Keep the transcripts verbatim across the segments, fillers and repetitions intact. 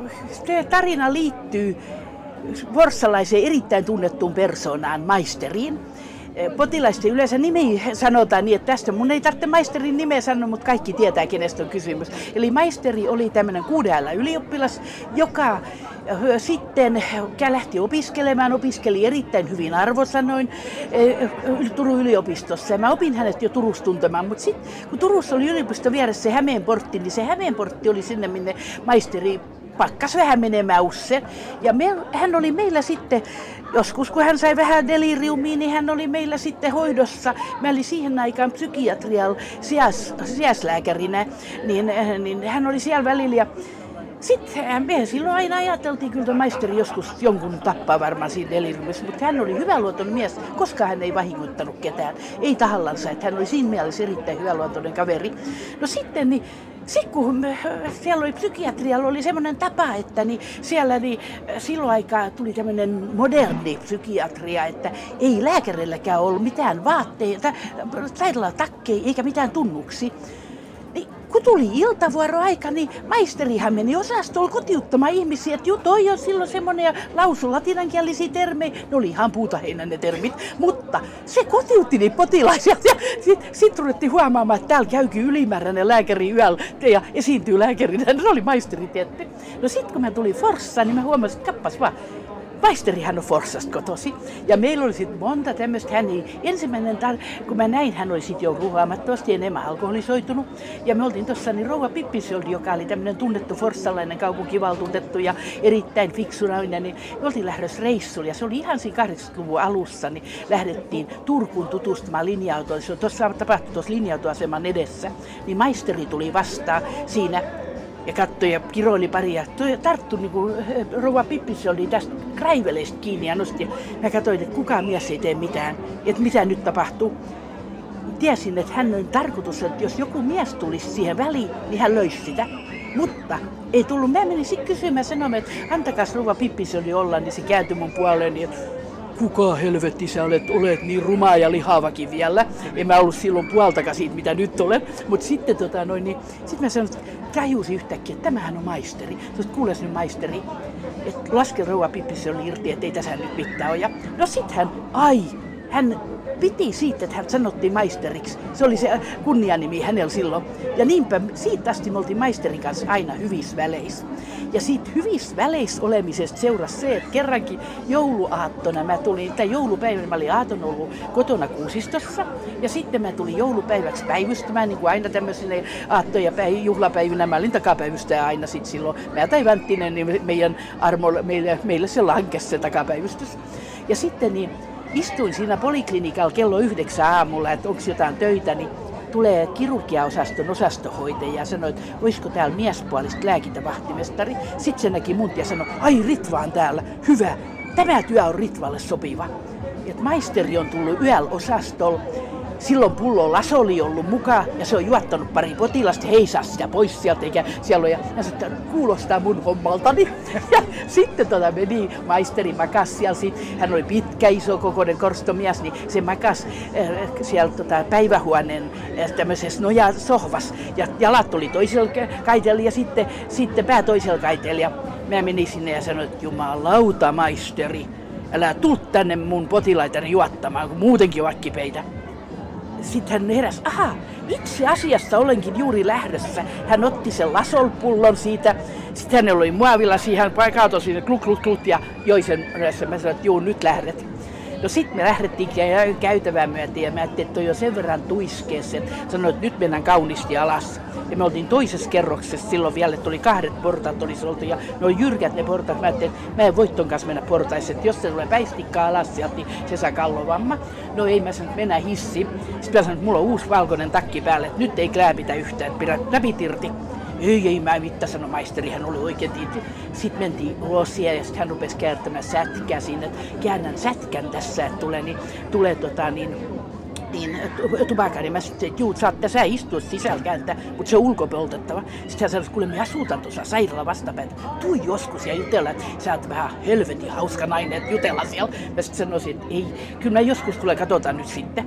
se tarina liittyy forssalaiseen erittäin tunnettuun persoonaan, maisteriin. Potilaista yleensä nimi sanotaan niin, että tästä mun ei tarvitse maisterin nimeä sanoa, mutta kaikki tietää, kenestä on kysymys. Eli maisteri oli tämmöinen kuudealla ylioppilas, joka sitten lähti opiskelemaan, opiskeli erittäin hyvin arvosanoin Turun yliopistossa. Ja mä opin hänet jo Turussa tuntemaan, mutta sitten kun Turussa oli yliopisto vieressä se Hämeenportti, niin se Hämeenportti oli sinne, minne maisteri pakkas vähän menemään usein. Ja me, hän oli meillä sitten, joskus kun hän sai vähän deliriumia, niin hän oli meillä sitten hoidossa. Mä olin siihen aikaan psykiatrialla sijais, sijaislääkärinä, niin, niin hän oli siellä välillä. Ja sitten me silloin aina ajateltiin, kyllä maisteri joskus jonkun tappaa varmaan siinä deliriumissa, mutta hän oli hyväluotoinen mies, koska hän ei vahingoittanut ketään. Ei tahallansa, että hän oli siinä mielessä erittäin hyväluotoinen kaveri. No sitten niin, Sitten kun siellä oli psykiatrialla oli semmoinen tapa, että niin siellä niin silloin aikaa tuli tämmöinen moderni psykiatria, että ei lääkärilläkään ollut mitään vaatteita, taidella takkeja eikä mitään tunnuksia. Niin, kun tuli iltavuoroaika, niin maisterihan meni osastolla kotiuttamaan ihmisiä, että juu, toi on silloin semmoinen ja lausui latinankielisiä termejä. Ne oli ihan puutaheinä ne termit, mutta se kotiutti niitä potilaisia. Ja sitten sit ruvettiin huomaamaan, että täällä käykin ylimääräinen lääkäri yöllä ja esiintyy lääkärinä. Se oli maisteri tietty. No sitten kun mä tulin Forssaan, niin mä huomasin, että kappas vaan. Maisterihan on Forssasta kotosi. Ja meillä oli sitten monta tämmöistä. Hän ei, ensimmäinen, tar- kun mä näin, hän oli sitten jo ruhaamattomasti enemmän alkoholisoitunut. Ja me oltiin tuossa niin rouva Pippisoldi, joka oli tämmöinen tunnettu forssalainen kaupunkivaltuutettu ja erittäin fiksu nainen. Niin me oltiin lähdössä reissulle ja se oli ihan siinä kahdeksankymmentäluvun alussa. Niin lähdettiin Turkuun tutustumaan linja-autoon. Se on tuossa tapahtui tuossa linja-autoaseman edessä. Niin maisteri tuli vastaan siinä. Ja katsoi ja kiroili pari ja tarttui niin kuin rouva Pippisoldi tästä kraiveleista kiinni ja nosti. Mä katsoin, että kukaan mies ei tee mitään, että mitä nyt tapahtuu. Tiesin, että hän on tarkoitus, että jos joku mies tulisi siihen väliin, niin hän löisi sitä. Mutta ei tullut. Mä menin sitten kysymään sanomaan, että antakas rouva Pippisoldi olla, niin se kääntyi mun puoleeni, että kuka helvetti sä olet, olet niin rumaa ja lihavakin vielä. En mä ollut silloin puoltakaan siitä, mitä nyt olen. Mutta sitten tota noin, niin sit mä sanoin, että tajusin yhtäkkiä, että tämähän on maisteri. Sanoin, kuules nyt maisteri, että laske rouva Pippisoldi irti, että ei tässä nyt mitään ole. Ja no sit hän, ai, hän piti siitä, että hän sanottiin maisteriksi. Se oli se kunnianimi hänellä silloin. Ja niinpä siitä asti me oltiin maisterin kanssa aina hyvissä väleissä. Ja siitä hyvissä väleissä olemisesta seurasi se, että kerrankin jouluaattona mä tulin, tai joulupäivänä mä olin aaton ollut kotona Kuusistossa. Ja sitten mä tulin joulupäiväksi päivystämään, niin kuin aina tämmöisenä aatto- ja päiv- juhlapäivinä. Mä olin takapäivystäjä aina sit silloin. Mä tai Vänttinen, niin meidän armolle, meille, meille se lankesi se takapäivystys. Ja sitten niin istuin siinä poliklinikalla kello yhdeksän aamulla, että onko jotain töitä, niin tulee kirurgiaosaston osastohoitaja ja sanoi, että olisiko täällä miespuolista lääkintävahtimestari. Sitten se näki mun ja sanoi, ai Ritva on täällä, hyvä, tämä työ on Ritvalle sopiva. Et maisteri on tullut yöllä osastolla. Silloin pullo laso oli ollut mukaan ja se on juottanut pari potilasta, hei saa sitä pois sieltä eikä siellä ole. Ja hän sanoi, että kuulostaa mun hommaltani. Ja sitten tota meni, maisteri makas siellä, hän oli pitkä, iso kokoinen korstomies, niin se makas äh, siellä tota, päivähuoneen äh, tämmöisessä nojasohvassa. Ja jalat oli toisella kaiteella ja sitten, sitten pää toisella kaiteella. Ja mä menin sinne ja sanoin, että jumalauta maisteri, älä tuu tänne mun potilaitani juottamaan, kun muutenkin ovat kipeitä. Sitten hän heräsi, aha, itse asiassa olenkin juuri lähdössä. Hän otti sen lasolpullon siitä, sitten hänellä oli muovilasi, hän kaatoi sinne klut klut klut ja joi sen. Mä sanoin, että juu, nyt lähdet. No sitten me lähdettiin käytävään myöten ja mä ajattelin, että toi on sen verran tuiskeessa, että sanoin, että nyt mennään kauniisti alas. Ja me oltiin toisessa kerroksessa silloin vielä, että oli kahdet portaat olisi oltu ja ne oli jyrkät ne portaat. Mä ajattelin, että mä en voi ton kanssa mennä portaissa, että jos se tulee päistikkaa alas sieltä, niin se saa kallovamma. No ei, mä sanoin, että mennään hissiin. Sitten mä sanoin, että mulla on uusi valkoinen takki päälle, että nyt ei krääpitä yhtään, että pidä läpit irti. Ei, ei, mä en mitään, sanoi maisteri, hän oli oikein tiiti. Sitten mentiin ulos siellä ja sitten hän rupesi kääntämään sätkää siinä, että käännän sätkän tässä, että tulee, niin, tulee tota, niin, niin, tupakan, niin mä sanoin, että juu, saat tässä istua sisällä kääntää, mutta se on ulkopoltettava. Sitten hän sanoi, että kuule, me asutaan tuossa sairaala vastapäätä. Tuu joskus ja jutella, että sä oot vähän helvetin hauska nainen, että jutella siellä. Mä sitten sanoisin, että ei, kyllä mä joskus tulee, katsotaan nyt sitten.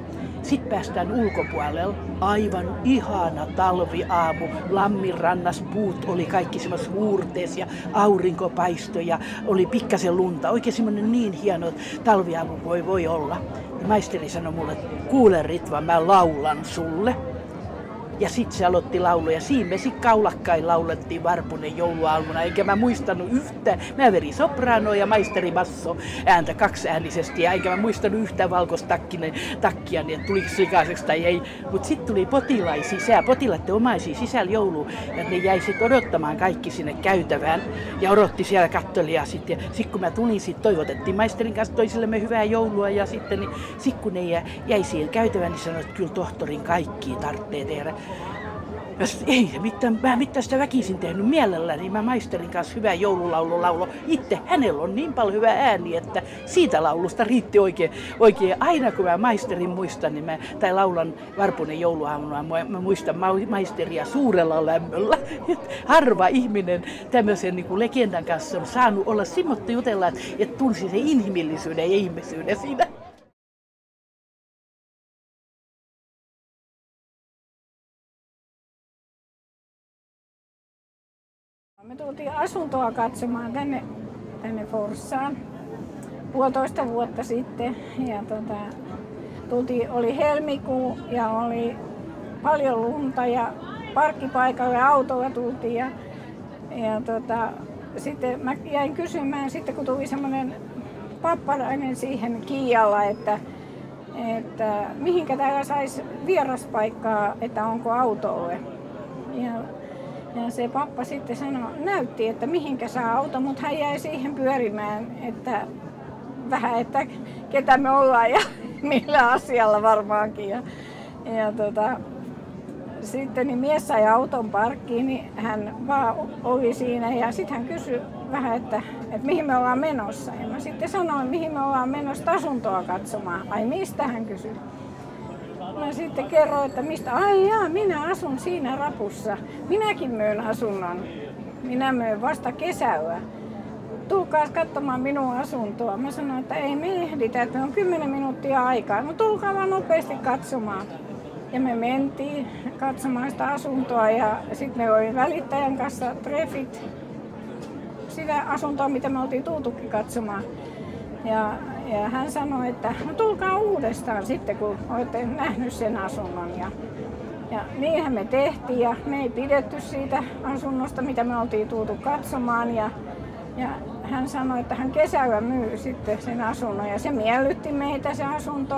Sitten päästään ulkopuolelle. Aivan ihana talviaamu. Lamminrannas puut oli kaikki semmoista huurteessa ja aurinko paistoi ja oli pikkasen lunta. Oikein semmoinen niin hieno talviaamu voi, voi olla. Ja maisteri sanoi mulle, että kuule Ritva, mä laulan sulle. Ja sitten se aloitti laulu ja siinä me sitten kaulakkain laulettiin Varpunen jouluaamuna, eikä mä muistanut yhtään. Mä verin soprano ja maisteri basso ääntä kaksiäänisesti ja eikä mä muistanut yhtään valkoista takkia, niin että tuliko sikaiseksi tai ei. Mutta sitten tuli potilaita sisään, potilaiden omaisia sisällä jouluun ja ne jäi sitten odottamaan kaikki sinne käytävään ja odotti siellä kattolia sitten. Ja sitten kun mä tulin, sitten toivotettiin maisterin kanssa toisillemme hyvää joulua ja sitten niin, sit kun ne jäi siihen käytävään, niin sanoi, että kyllä tohtorin kaikki tarvitsee tehdä. Jos ei mitään, mä mitään sitä väkisin tehnyt mielelläni, niin mä maisterin kanssa hyvää joululaulu laulo. Itse hänellä on niin paljon hyvä ääni, että siitä laulusta riitti oikein. oikein. Aina kun mä maisterin muistan, niin mä, tai laulan Varpunen jouluaamuna, mä muistan maisteria suurella lämmöllä. Harva ihminen tämmöisen niin kuin legendan kanssa on saanut olla simmotta jutella, että, että tunsi se inhimillisyyden ja ihmisyyden siinä. Me tultiin asuntoa katsomaan tänne, tänne Forssaan puolitoista vuotta sitten. Ja tota, tultiin, oli helmikuu ja oli paljon lunta ja parkkipaikalle autolla tultiin. Ja, ja tota, sitten mä jäin kysymään, sitten kun tuli semmoinen pappalainen siihen kiialla, että, että mihinkä täällä saisi vieraspaikkaa, että onko autolle. Ja, Ja se pappa sitten sanoi, näytti, että mihinkä saa auto, mutta hän jäi siihen pyörimään, että vähän, että ketä me ollaan ja millä asialla varmaankin. Ja, ja tota, sitten niin mies sai auton parkkiin, niin hän vaan oli siinä ja sitten hän kysyi vähän, että, että mihin me ollaan menossa. Ja mä sitten sanoin, mihin me ollaan menossa asuntoa katsomaan. Ai mistä hän kysyi? Mä sitten kerroin, että mistä, ai jaa, minä asun siinä rapussa. Minäkin myyn asunnon. Minä myyn vasta kesällä. Tulkaa katsomaan minun asuntoa. Mä sanoin, että ei me ehditä, että me on kymmenen minuuttia aikaa. No tulkaa vaan nopeasti katsomaan. Ja me mentiin katsomaan sitä asuntoa ja sitten me oli välittäjän kanssa treffit. Sitä asuntoa, mitä me oltiin tultukin katsomaan. Ja, ja hän sanoi, että no tulkaa uudestaan sitten, kun olette nähnyt sen asunnon. Ja, ja niinhän me tehtiin ja me ei pidetty siitä asunnosta, mitä me oltiin tultu katsomaan. Ja, ja hän sanoi, että hän kesällä myy sitten sen asunnon ja se miellytti meitä se asunto.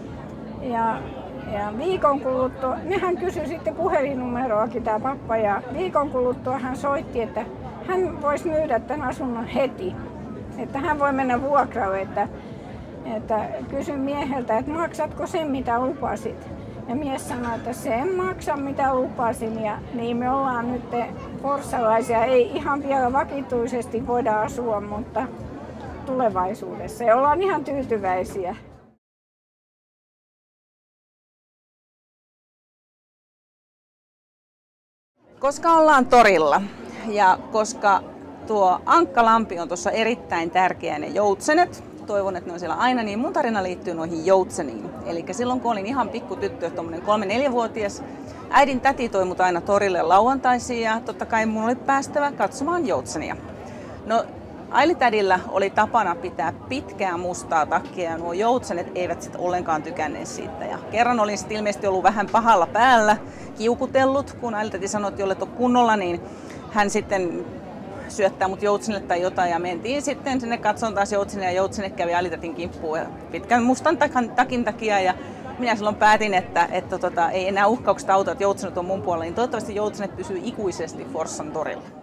Ja, ja viikon kuluttua, nehän kysyi sitten puhelinnumeroakin tämä pappa ja viikon kuluttua hän soitti, että hän voisi myydä tämän asunnon heti. Että hän voi mennä vuokralle, että, että kysyn mieheltä, että maksatko sen mitä lupasit. Ja mies sanoi, että se en maksa mitä lupasin ja niin me ollaan nyt forssalaisia. Ei ihan vielä vakituisesti voida asua, mutta tulevaisuudessa ja ollaan ihan tyytyväisiä. Koska ollaan torilla ja koska tuo Ankkalampi on tuossa erittäin tärkeä ne joutsenet. Toivon, että ne on siellä aina, niin mun tarina liittyy noihin joutseniin. Eli silloin kun olin ihan pikkutyttö, tuommoinen kolme-neljävuotias, äidin täti toi mut aina torille lauantaisiin ja totta kai mun oli päästävä katsomaan joutsenia. No Ailitädillä oli tapana pitää pitkää mustaa takkia ja nuo joutsenet eivät sit ollenkaan tykänneet siitä. Ja kerran olin sit ilmeisesti ollut vähän pahalla päällä, kiukutellut, kun Ailitäti sanoi, että jollet on kunnolla, niin hän sitten syöttää mut joutsenille tai jotain ja mentiin sitten sinne katsomaan taas joutsenia ja joutsenet kävi Ailitätin kimppuun ja pitkän mustan takin takia ja minä silloin päätin, että, että tota, ei enää uhkaukset auta, että joutsenet on mun puolella, niin toivottavasti joutsenet pysyy ikuisesti Forssan torilla.